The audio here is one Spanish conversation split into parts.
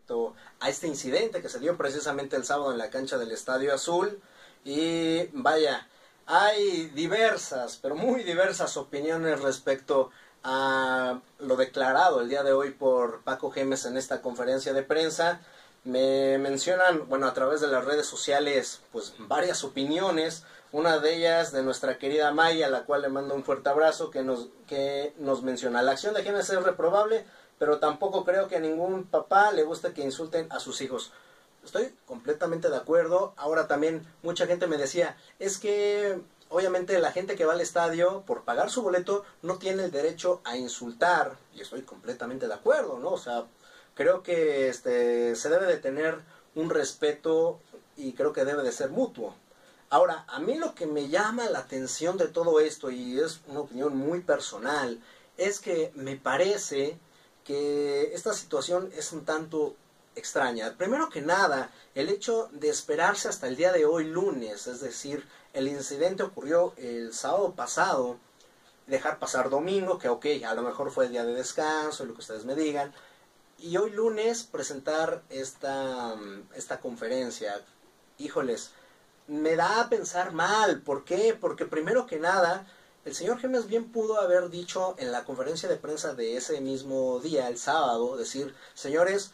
respecto a este incidente que se dio precisamente el sábado en la cancha del Estadio Azul. Y vaya, hay diversas, pero muy diversas opiniones respecto a lo declarado el día de hoy por Paco Gémez en esta conferencia de prensa. Me mencionan, bueno, a través de las redes sociales, pues varias opiniones. Una de ellas de nuestra querida Maya, a la cual le mando un fuerte abrazo, que nos menciona: la acción de Gémez es reprobable, pero tampoco creo que a ningún papá le guste que insulten a sus hijos. Estoy completamente de acuerdo. Ahora también mucha gente me decía, es que obviamente la gente que va al estadio por pagar su boleto no tiene el derecho a insultar, y estoy completamente de acuerdo, ¿no? O sea, creo que se debe de tener un respeto y creo que debe de ser mutuo. Ahora, a mí lo que me llama la atención de todo esto, y es una opinión muy personal, es que me parece que esta situación es un tanto extraña. Primero que nada, el hecho de esperarse hasta el día de hoy, lunes, es decir, el incidente ocurrió el sábado pasado, dejar pasar domingo, que ok, a lo mejor fue el día de descanso, lo que ustedes me digan, y hoy lunes presentar esta conferencia. Híjoles, me da a pensar mal. ¿Por qué? Porque primero que nada, el señor Gémez bien pudo haber dicho en la conferencia de prensa de ese mismo día, el sábado, decir, señores,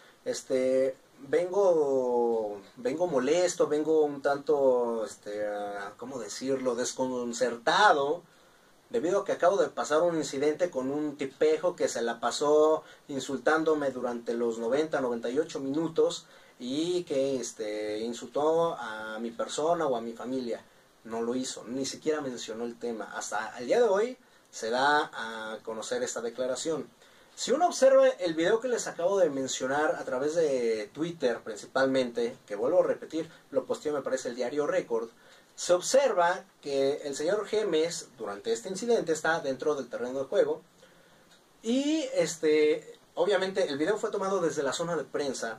vengo molesto, vengo un tanto, ¿cómo decirlo?, desconcertado, debido a que acabo de pasar un incidente con un tipejo que se la pasó insultándome durante los 98 minutos y que insultó a mi persona o a mi familia. No lo hizo, ni siquiera mencionó el tema. Hasta el día de hoy se da a conocer esta declaración. Si uno observa el video que les acabo de mencionar a través de Twitter principalmente, que vuelvo a repetir, lo posteó me parece el diario Récord, se observa que el señor Gémez durante este incidente está dentro del terreno de juego y obviamente el video fue tomado desde la zona de prensa.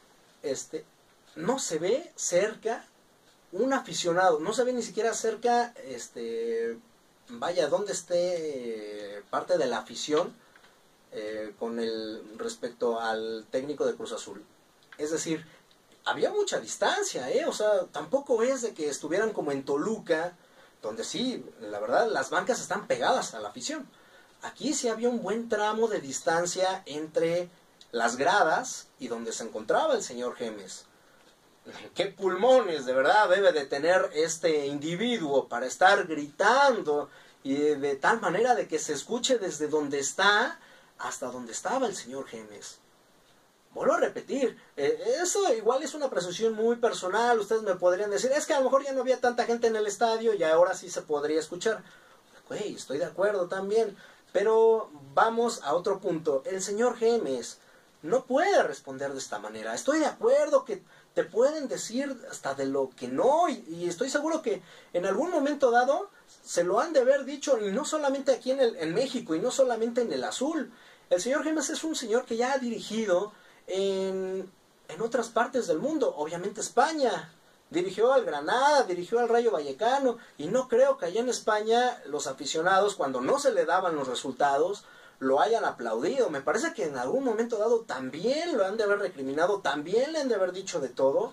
No se ve cerca un aficionado, no se ve ni siquiera cerca vaya, donde esté parte de la afición con el respecto al técnico de Cruz Azul. Es decir, había mucha distancia, o sea, tampoco es de que estuvieran como en Toluca, donde sí, la verdad, las bancas están pegadas a la afición. Aquí sí había un buen tramo de distancia entre las gradas y donde se encontraba el señor Gémez. ¿Qué pulmones de verdad debe de tener este individuo para estar gritando y de tal manera de que se escuche desde donde está hasta donde estaba el señor Gémez? Vuelvo a repetir, eso igual es una presunción muy personal. Ustedes me podrían decir, es que a lo mejor ya no había tanta gente en el estadio y ahora sí se podría escuchar. Güey, estoy de acuerdo también, pero vamos a otro punto. El señor Gémez no puede responder de esta manera. Estoy de acuerdo que te pueden decir hasta de lo que no, y estoy seguro que en algún momento dado se lo han de haber dicho, y no solamente aquí en México, y no solamente en el Azul. El señor Gémez es un señor que ya ha dirigido en otras partes del mundo, obviamente España, dirigió al Granada, dirigió al Rayo Vallecano, y no creo que allá en España los aficionados, cuando no se le daban los resultados, lo hayan aplaudido. Me parece que en algún momento dado también lo han de haber recriminado, también le han de haber dicho de todo,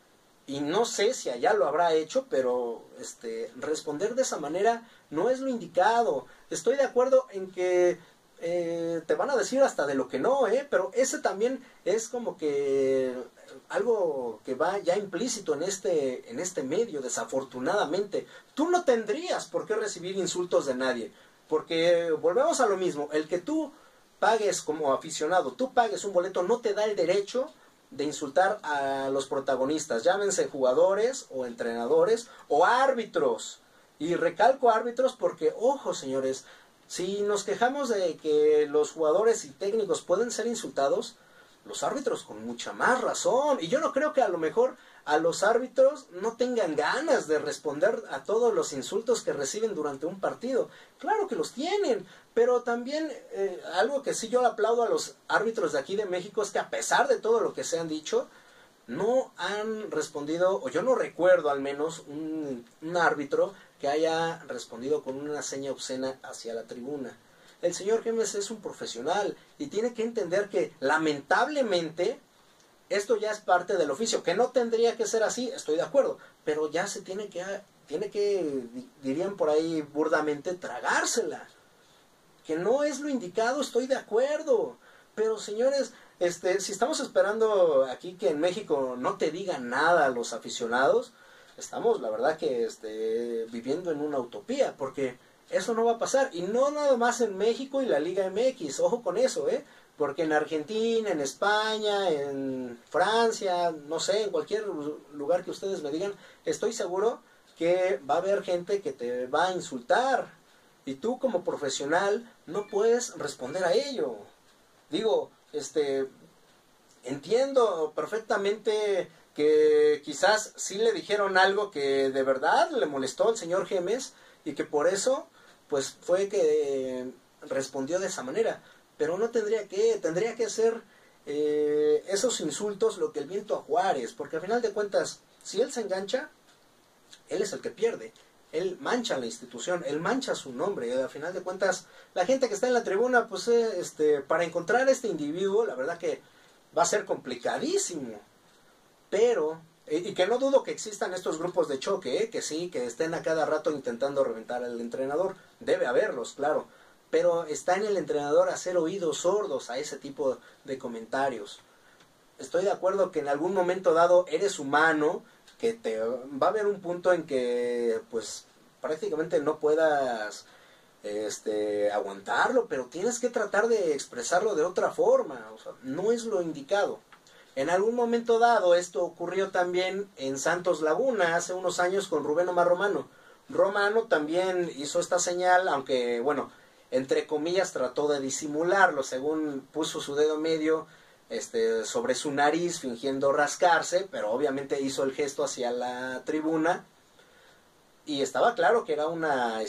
y no sé si allá lo habrá hecho, pero responder de esa manera no es lo indicado. Estoy de acuerdo en que te van a decir hasta de lo que no, pero ese también es como que algo que va ya implícito en este medio, desafortunadamente. Tú no tendrías por qué recibir insultos de nadie, porque volvemos a lo mismo. El que tú pagues como aficionado, tú pagues un boleto, no te da el derecho de insultar a los protagonistas, llámense jugadores o entrenadores o árbitros. Y recalco árbitros porque, ojo señores, si nos quejamos de que los jugadores y técnicos pueden ser insultados, los árbitros con mucha más razón. Y yo no creo que a lo mejor a los árbitros no tengan ganas de responder a todos los insultos que reciben durante un partido. Claro que los tienen, pero también algo que sí yo aplaudo a los árbitros de aquí de México es que a pesar de todo lo que se han dicho, no han respondido, o yo no recuerdo al menos un árbitro que haya respondido con una seña obscena hacia la tribuna. El señor Gémez es un profesional y tiene que entender que lamentablemente esto ya es parte del oficio, que no tendría que ser así, estoy de acuerdo, pero ya se tiene que, dirían por ahí burdamente, tragársela. Que no es lo indicado, estoy de acuerdo. Pero señores, si estamos esperando aquí que en México no te digan nada a los aficionados, estamos, la verdad que viviendo en una utopía, porque eso no va a pasar. Y no nada más en México y la Liga MX, ojo con eso, porque en Argentina, en España, en Francia, no sé, en cualquier lugar que ustedes me digan, estoy seguro que va a haber gente que te va a insultar. Y tú como profesional no puedes responder a ello. Digo, entiendo perfectamente que quizás sí le dijeron algo que de verdad le molestó al señor Gemes y que por eso pues fue que respondió de esa manera. Pero no tendría que hacer esos insultos lo que el viento a Juárez, porque al final de cuentas, si él se engancha, él es el que pierde. Él mancha la institución, él mancha su nombre. Al final de cuentas, la gente que está en la tribuna, pues para encontrar a este individuo, la verdad que va a ser complicadísimo. Pero, y que no dudo que existan estos grupos de choque, que sí, que estén a cada rato intentando reventar al entrenador. Debe haberlos, claro. Pero está en el entrenador hacer oídos sordos a ese tipo de comentarios. Estoy de acuerdo que en algún momento dado eres humano, que va a haber un punto en que pues prácticamente no puedas aguantarlo, pero tienes que tratar de expresarlo de otra forma. O sea, no es lo indicado. En algún momento dado esto ocurrió también en Santos Laguna hace unos años con Rubén Omar Romano. Romano también hizo esta señal, aunque bueno, entre comillas trató de disimularlo, según puso su dedo medio sobre su nariz fingiendo rascarse, pero obviamente hizo el gesto hacia la tribuna y estaba claro que era una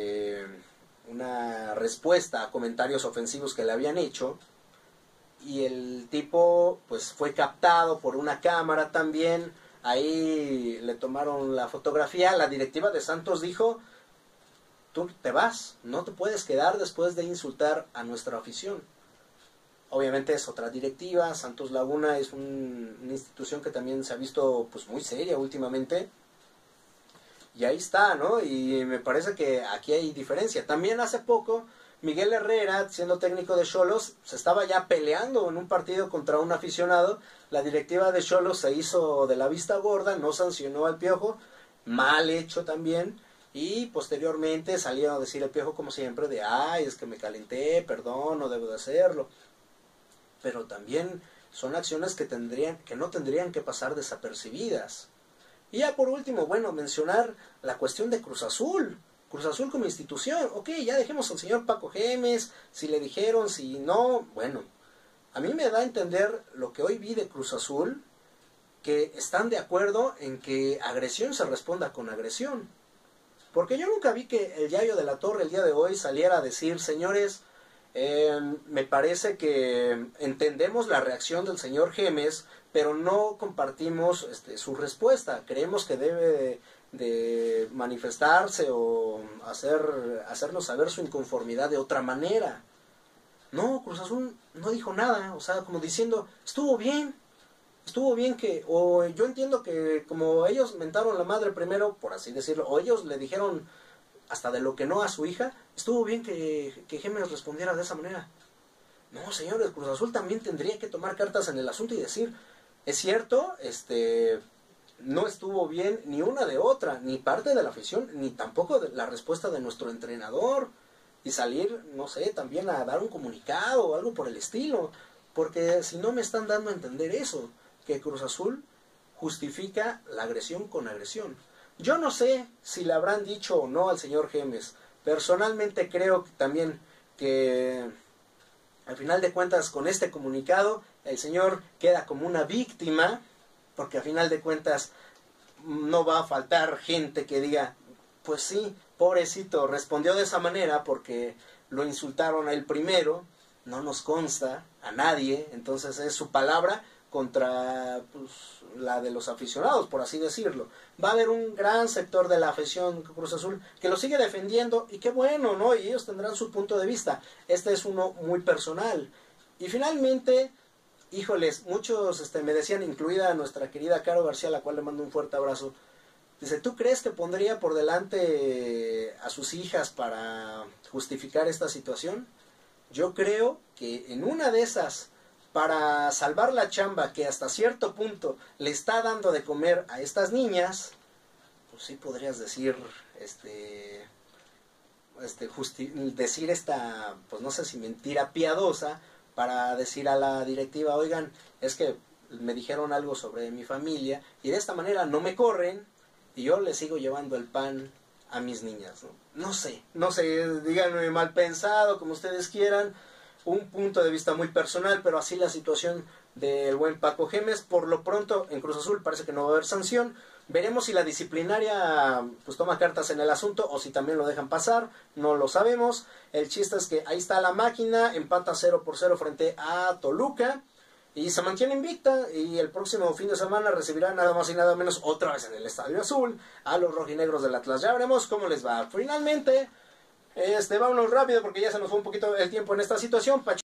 respuesta a comentarios ofensivos que le habían hecho, y el tipo pues fue captado por una cámara también. Ahí le tomaron la fotografía. La directiva de Santos dijo: tú te vas, no te puedes quedar después de insultar a nuestra afición. Obviamente es otra directiva. Santos Laguna es una institución que también se ha visto pues muy seria últimamente. Y ahí está, ¿no? Y me parece que aquí hay diferencia. También hace poco Miguel Herrera, siendo técnico de Xolos, se estaba ya peleando en un partido contra un aficionado. La directiva de Xolos se hizo de la vista gorda, no sancionó al Piojo, mal hecho también. Y posteriormente salió a decir el Piojo como siempre de: ay, es que me calenté, perdón, no debo de hacerlo. Pero también son acciones que no tendrían que pasar desapercibidas. Y ya por último, bueno, mencionar la cuestión de Cruz Azul. Cruz Azul como institución. Ok, ya dejemos al señor Paco Gemes, si le dijeron, si no. Bueno, a mí me da a entender lo que hoy vi de Cruz Azul, que están de acuerdo en que agresión se responda con agresión. Porque yo nunca vi que el Yayo de la Torre el día de hoy saliera a decir: señores, me parece que entendemos la reacción del señor Gemes, pero no compartimos su respuesta. Creemos que debe de manifestarse o hacernos saber su inconformidad de otra manera. No, Cruz Azul no dijo nada, o sea, como diciendo: estuvo bien que, o yo entiendo que como ellos mentaron la madre primero, por así decirlo, o ellos le dijeron hasta de lo que no a su hija, estuvo bien que Gemes respondiera de esa manera. No, señores, Cruz Azul también tendría que tomar cartas en el asunto y decir: es cierto, no estuvo bien ni una de otra, ni parte de la afición, ni tampoco de la respuesta de nuestro entrenador, y salir, no sé, también a dar un comunicado o algo por el estilo, porque si no me están dando a entender eso, que Cruz Azul justifica la agresión con agresión. Yo no sé si le habrán dicho o no al señor Gemes. Personalmente creo también que al final de cuentas con este comunicado el señor queda como una víctima, porque al final de cuentas no va a faltar gente que diga: pues sí, pobrecito, respondió de esa manera porque lo insultaron a él primero, no nos consta a nadie, entonces es su palabra contra pues, la de los aficionados, por así decirlo. Va a haber un gran sector de la afición Cruz Azul que lo sigue defendiendo, y qué bueno, ¿no? Y ellos tendrán su punto de vista. Este es uno muy personal. Y finalmente, híjoles, muchos me decían, incluida nuestra querida Caro García, a la cual le mando un fuerte abrazo. Dice, ¿tú crees que pondría por delante a sus hijas para justificar esta situación? Yo creo que en una de esas, para salvar la chamba que hasta cierto punto le está dando de comer a estas niñas, pues sí podrías decir, decir esta, pues no sé si mentira piadosa, para decir a la directiva, oigan, es que me dijeron algo sobre mi familia y de esta manera no me corren y yo le sigo llevando el pan a mis niñas, ¿no? No sé, díganme mal pensado, como ustedes quieran, un punto de vista muy personal, pero así la situación del buen Paco Gémez. Por lo pronto, en Cruz Azul parece que no va a haber sanción. Veremos si la disciplinaria pues toma cartas en el asunto o si también lo dejan pasar, no lo sabemos. El chiste es que ahí está la máquina, empata 0-0 frente a Toluca y se mantiene invicta, y el próximo fin de semana recibirá nada más y nada menos otra vez en el Estadio Azul a los rojinegros del Atlas. Ya veremos cómo les va. Finalmente, vámonos rápido porque ya se nos fue un poquito el tiempo en esta situación.